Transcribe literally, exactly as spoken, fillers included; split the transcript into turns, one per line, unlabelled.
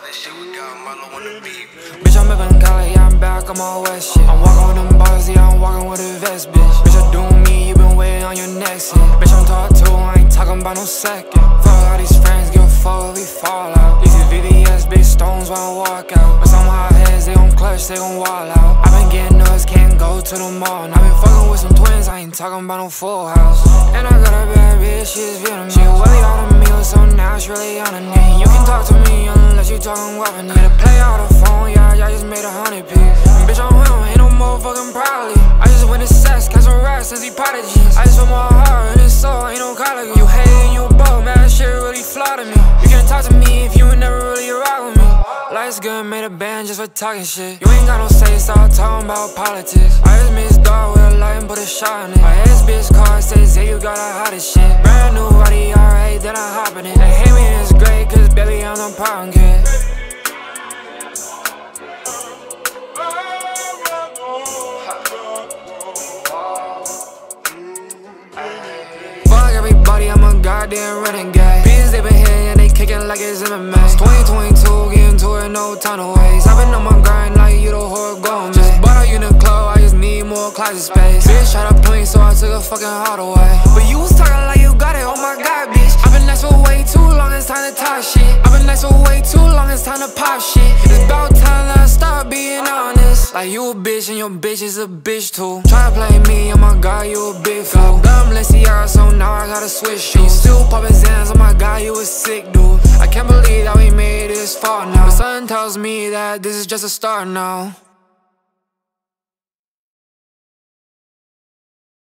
Bitch, I'm up in Cali, yeah, I'm back on my west shit. I'm walking with them bars, yeah, I'm walking with a vest, bitch. Bitch, I doing me, you been waiting on your next hit. Bitch, I'm talk to, I ain't talking about no second. Fuck all these friends, give a fuck if we fall out. These V V S, big stones when I walk out. But some hot heads, they gon' clutch, they gon' wall out. I been getting nuts, can't go to the mall. And I been fucking with some twins, I ain't talking about no full house. And I got a bad bitch, she's Vietnamese. She really all the meals, so now it's really on the knee. You can talk to me unless you talking weapon. Need to play out the phone, yeah, yeah, I just made a hundred piece. And bitch, I'm him, ain't no motherfucking probably. I just went to sex, got some rats since he prodigies. I just put my heart in his soul, ain't no college. You hate and you both, man, that shit really flaw to me. You can't talk to me if you ain't never really rock with me. Life's good, made a band just for talking shit. You ain't got no say, stop talking about politics. I just miss dog with a light and put a shot in it. My ex bitch car says, hey, you got the hottest shit. Brand new body, alright, then I hop in it. They hate me and it's great, cause baby, I'm the problem kid. Fuck everybody, I'm a goddamn renegade. Bitches, they been hitting and they kicking like it's M M A. It's twenty twenty-two, getting to it, no time to waste. I've been on my grind like Yuto Horigome. Just bought a unit club, I just need more closet space. Bitch tried to play, so I took a fucking heart away. But you was talking like you got it, oh my god, bitch. I've been nice for way too long, it's time to talk shit. I've been nice for way too long, it's time to pop shit. It's about time that I start being honest. Like you a bitch and your bitch is a bitch too. Try to play me, oh my god, you a big fool. Got Balenciaga, so now I gotta switch shoes. You still poppin' Zans, oh my god, you a sick dude. I can't believe that we made it this far now. But something tells me that this is just a start now.